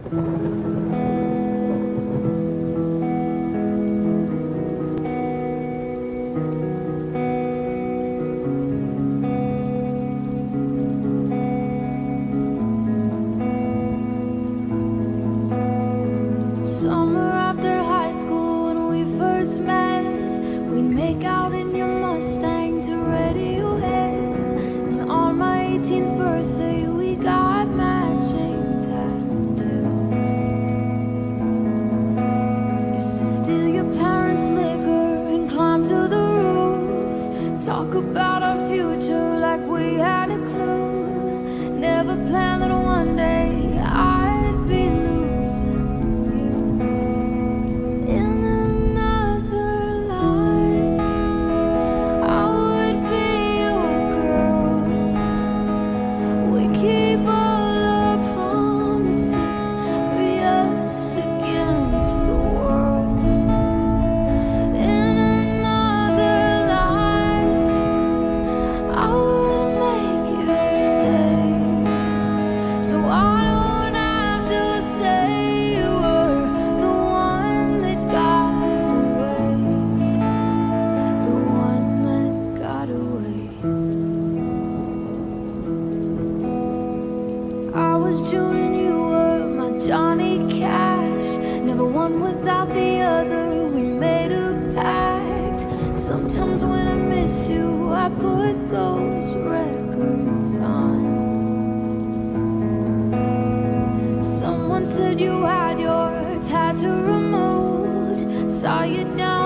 Summer after high school when we first met, we'd make out in your Mustang to Radiohead. And on my 18th birthday we got matching tattoos. Used to steal your parents' liquor and climb to the roof, talk about our future like we had a clue. Never planned that one day I'd be losing you. In another life, I would be your girl. We keep all our promises, be us against the world. In another life, I would make you stay, so I don't have to say you were the one that got away, the one that got away. I was June and you were my Johnny Cash, never one without the other, we made a pact. Sometimes when I miss you, I put those records on. Someone said you had your tattoo removed, saw you down